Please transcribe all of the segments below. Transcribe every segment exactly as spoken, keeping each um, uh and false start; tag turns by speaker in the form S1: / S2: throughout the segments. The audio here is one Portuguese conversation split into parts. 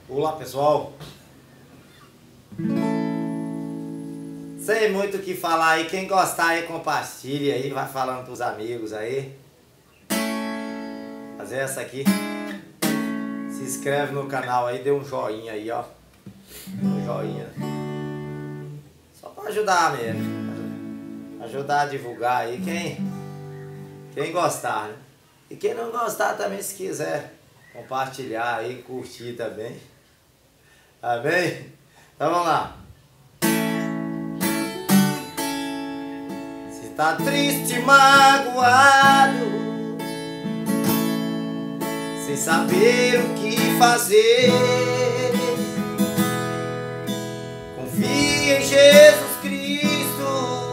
S1: Olá pessoal, sem muito o que falar aí, quem gostar aí compartilha aí, vai falando pros amigos aí. Fazer essa aqui, se inscreve no canal aí, dê um joinha aí, ó, um joinha, só pra ajudar mesmo, ajudar a divulgar aí quem, quem gostar, né? E quem não gostar também, se quiser compartilhar aí, curtir também. Amém? Então vamos lá. Se tá triste, magoado, sem saber o que fazer, confie em Jesus Cristo,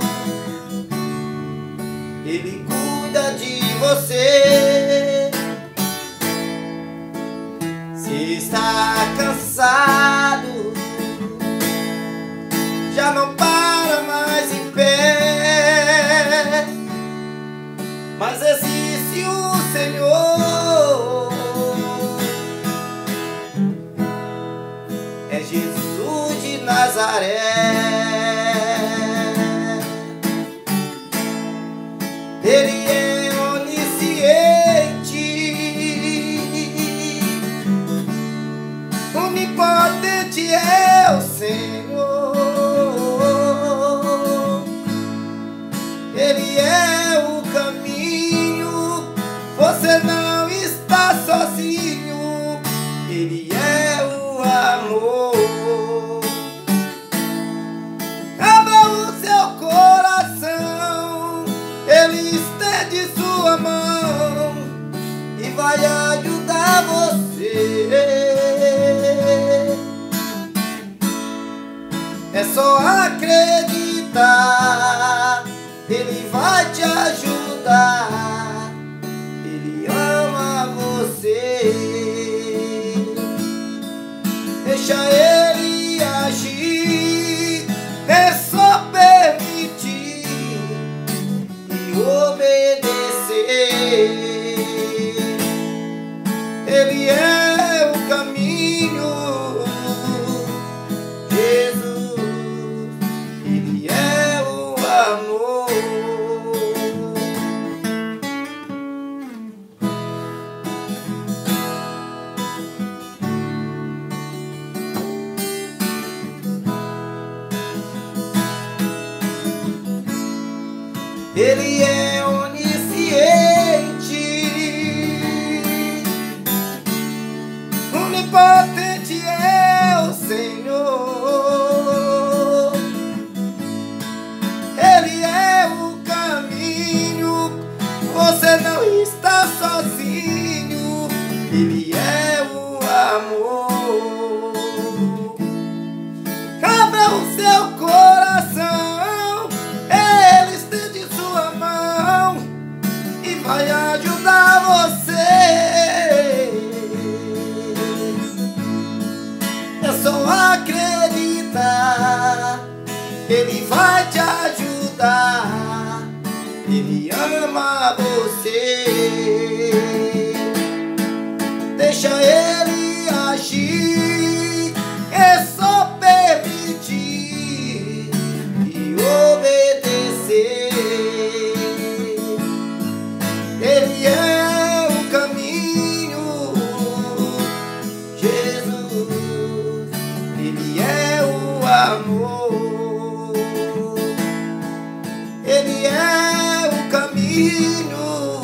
S1: Ele cuida de você. Se está cansado, já não para mais em pé, mas existe o Senhor, é Jesus de Nazaré. Ele é onisciente, onipotente é o Senhor. Ele é o caminho, você não está sozinho. Ele é o amor. Abra o seu coração, Ele estende sua mão e vai ajudar você. É só acreditar, Ele vai te ajudar, Ele ama você. Deixa Ele agir, é só permitir e obedecer. Ele é o caminho, Jesus, Ele é o amor. Ele é onisciente, onipotente é o Senhor. Ele é o caminho, você não está sozinho. Ele é o amor. Abra o seu coração, Ele estende sua mão e vai ajudar você. É só acreditar, Ele vai te ajudar, Ele ama você. Deixa Ele agir, é só permitir e obedecer. Ele é o caminho, Jesus, Ele é o amor. Ele é o caminho,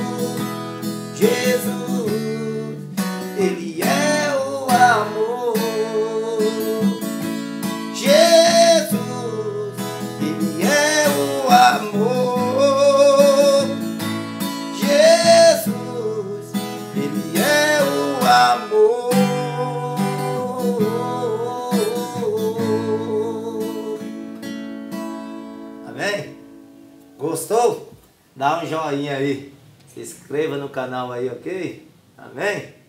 S1: Jesus, Ele é o amor. Jesus, Ele é o amor. Jesus, Ele é o amor. Amém? Gostou? Dá um joinha aí. Se inscreva no canal aí, ok? Amém?